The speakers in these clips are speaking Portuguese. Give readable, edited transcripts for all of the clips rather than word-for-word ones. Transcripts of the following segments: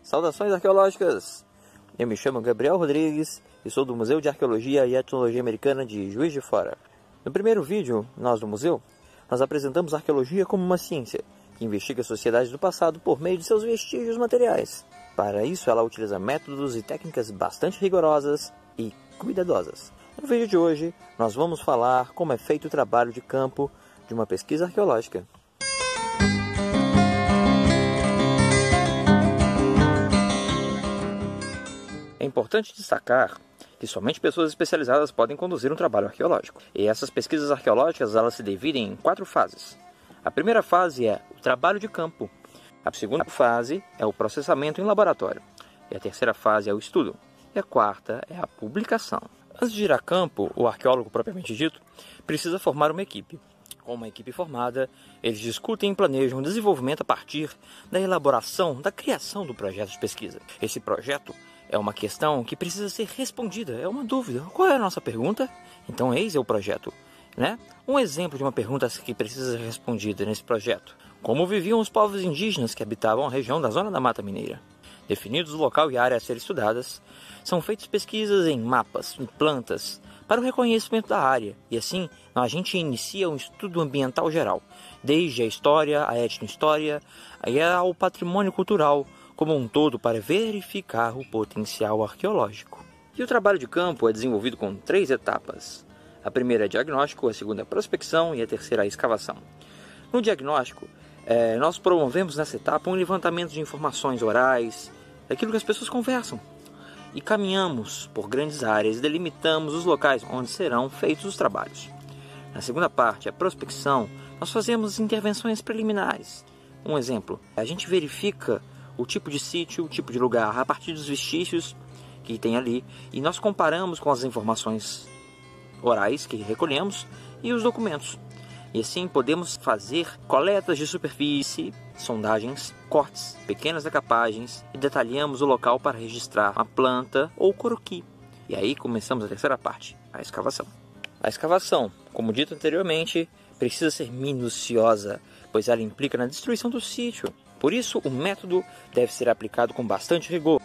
Saudações arqueológicas! Eu me chamo Gabriel Rodrigues e sou do Museu de Arqueologia e Etnologia Americana de Juiz de Fora. No primeiro vídeo, nós do museu, nós apresentamos a arqueologia como uma ciência que investiga as sociedades do passado por meio de seus vestígios materiais. Para isso, ela utiliza métodos e técnicas bastante rigorosas e cuidadosas. No vídeo de hoje, nós vamos falar como é feito o trabalho de campo de uma pesquisa arqueológica. É importante destacar que somente pessoas especializadas podem conduzir um trabalho arqueológico. E essas pesquisas arqueológicas elas se dividem em 4 fases. A primeira fase é o trabalho de campo. A segunda fase é o processamento em laboratório. E a terceira fase é o estudo. E a quarta é a publicação. Antes de ir a campo, o arqueólogo propriamente dito precisa formar uma equipe. Com uma equipe formada, eles discutem e planejam o desenvolvimento a partir da elaboração, da criação do projeto de pesquisa. Esse projeto é uma questão que precisa ser respondida, é uma dúvida. Qual é a nossa pergunta? Então, eis é o projeto, né? Um exemplo de uma pergunta que precisa ser respondida nesse projeto. Como viviam os povos indígenas que habitavam a região da Zona da Mata Mineira? Definidos o local e a área a ser estudadas, são feitas pesquisas em mapas, em plantas, para o reconhecimento da área. E assim, a gente inicia um estudo ambiental geral, desde a história, a etnohistória e ao patrimônio cultural, como um todo, para verificar o potencial arqueológico. E o trabalho de campo é desenvolvido com 3 etapas. A primeira é diagnóstico, a segunda é prospecção e a terceira é escavação. No diagnóstico, nós promovemos nessa etapa um levantamento de informações orais, daquilo que as pessoas conversam. E caminhamos por grandes áreas e delimitamos os locais onde serão feitos os trabalhos. Na segunda parte, a prospecção, nós fazemos intervenções preliminares. Um exemplo, a gente verifica o tipo de sítio, o tipo de lugar, a partir dos vestígios que tem ali, e nós comparamos com as informações orais que recolhemos e os documentos. E assim podemos fazer coletas de superfície, sondagens, cortes, pequenas decapagens e detalhamos o local para registrar uma planta ou croquis. E aí começamos a terceira parte, a escavação. A escavação, como dito anteriormente, precisa ser minuciosa, pois ela implica na destruição do sítio. Por isso, o método deve ser aplicado com bastante rigor.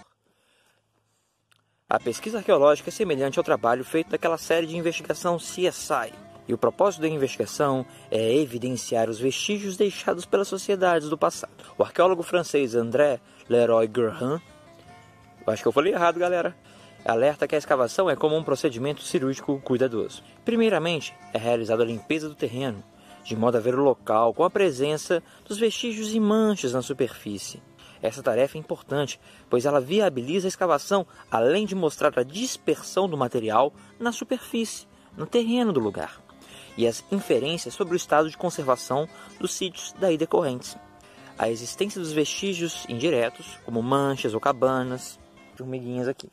A pesquisa arqueológica é semelhante ao trabalho feito daquela série de investigação CSI. E o propósito da investigação é evidenciar os vestígios deixados pelas sociedades do passado. O arqueólogo francês André Leroy-Gourhan, acho que eu falei errado, galera, alerta que a escavação é como um procedimento cirúrgico cuidadoso. Primeiramente, é realizada a limpeza do terreno, de modo a ver o local com a presença dos vestígios e manchas na superfície. Essa tarefa é importante, pois ela viabiliza a escavação, além de mostrar a dispersão do material na superfície, no terreno do lugar, e as inferências sobre o estado de conservação dos sítios daí decorrentes. A existência dos vestígios indiretos, como manchas ou cabanas, formiguinhas aqui.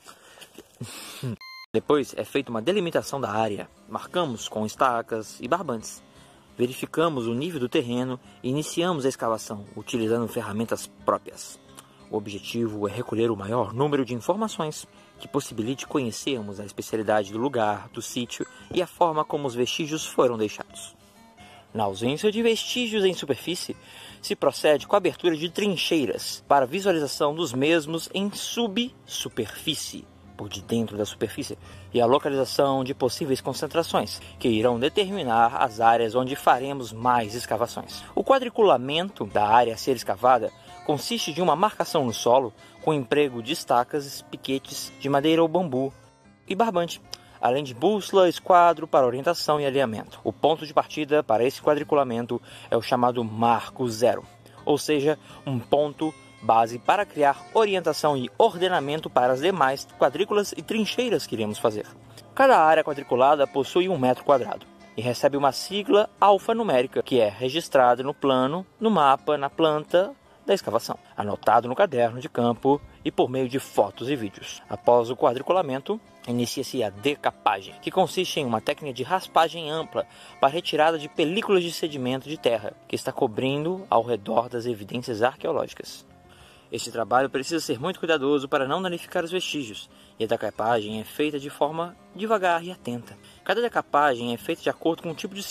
Depois é feita uma delimitação da área, marcamos com estacas e barbantes. Verificamos o nível do terreno e iniciamos a escavação, utilizando ferramentas próprias. O objetivo é recolher o maior número de informações que possibilite conhecermos a especialidade do lugar, do sítio e a forma como os vestígios foram deixados. Na ausência de vestígios em superfície, se procede com a abertura de trincheiras para visualização dos mesmos em subsuperfície, por de dentro da superfície, e a localização de possíveis concentrações, que irão determinar as áreas onde faremos mais escavações. O quadriculamento da área a ser escavada consiste de uma marcação no solo com emprego de estacas, piquetes de madeira ou bambu e barbante, além de bússola, esquadro para orientação e alinhamento. O ponto de partida para esse quadriculamento é o chamado marco zero, ou seja, um ponto base para criar orientação e ordenamento para as demais quadrículas e trincheiras que iremos fazer. Cada área quadriculada possui 1 metro quadrado e recebe uma sigla alfanumérica, que é registrada no plano, no mapa, na planta da escavação, anotado no caderno de campo e por meio de fotos e vídeos. Após o quadriculamento, inicia-se a decapagem, que consiste em uma técnica de raspagem ampla para retirada de películas de sedimento de terra que está cobrindo ao redor das evidências arqueológicas. Este trabalho precisa ser muito cuidadoso para não danificar os vestígios, e a decapagem é feita de forma devagar e atenta. Cada decapagem é feita de acordo com o tipo de sítio.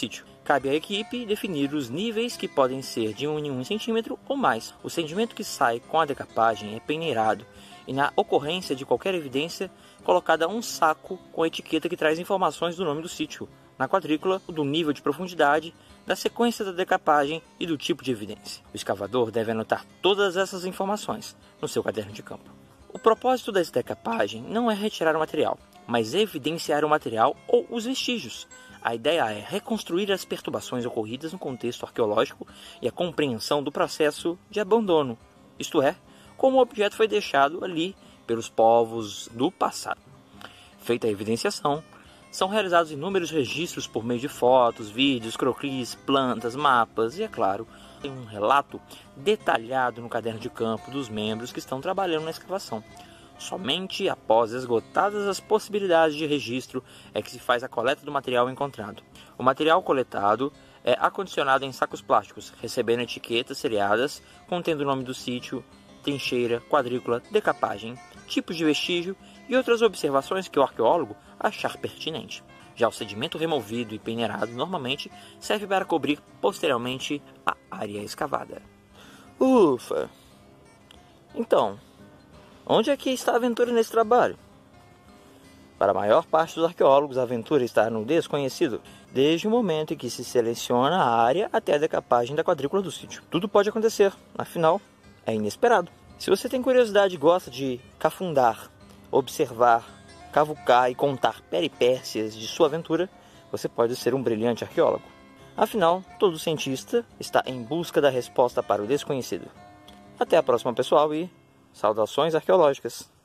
Cabe à equipe definir os níveis, que podem ser de 1 em 1 centímetro ou mais. O sedimento que sai com a decapagem é peneirado e, na ocorrência de qualquer evidência, colocada um saco com a etiqueta que traz informações do nome do sítio, na quadrícula, do nível de profundidade, da sequência da decapagem e do tipo de evidência. O escavador deve anotar todas essas informações no seu caderno de campo. O propósito da decapagem não é retirar o material, mas evidenciar o material ou os vestígios. A ideia é reconstruir as perturbações ocorridas no contexto arqueológico e a compreensão do processo de abandono, isto é, como o objeto foi deixado ali pelos povos do passado. Feita a evidenciação, são realizados inúmeros registros por meio de fotos, vídeos, croquis, plantas, mapas e, é claro, tem um relato detalhado no caderno de campo dos membros que estão trabalhando na escavação. Somente após esgotadas as possibilidades de registro é que se faz a coleta do material encontrado. O material coletado é acondicionado em sacos plásticos, recebendo etiquetas seriadas contendo o nome do sítio, trincheira, quadrícula, decapagem, tipos de vestígio e outras observações que o arqueólogo achar pertinente. Já o sedimento removido e peneirado normalmente serve para cobrir posteriormente a área escavada. Ufa! Então, onde é que está a aventura nesse trabalho? Para a maior parte dos arqueólogos, a aventura está no desconhecido, desde o momento em que se seleciona a área até a decapagem da quadrícula do sítio. Tudo pode acontecer, afinal, é inesperado. Se você tem curiosidade e gosta de cafundar, observar, cavucar e contar peripécias de sua aventura, você pode ser um brilhante arqueólogo. Afinal, todo cientista está em busca da resposta para o desconhecido. Até a próxima, pessoal, e saudações arqueológicas!